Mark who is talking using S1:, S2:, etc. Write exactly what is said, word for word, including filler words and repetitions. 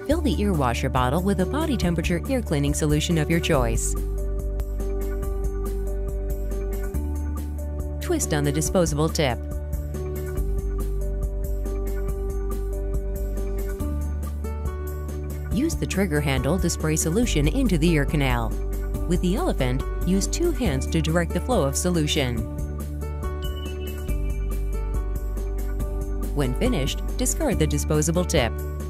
S1: Fill the ear washer bottle with a body temperature ear cleaning solution of your choice. Twist on the disposable tip. Use the trigger handle to spray solution into the ear canal. With the elephant, use two hands to direct the flow of solution. When finished, discard the disposable tip.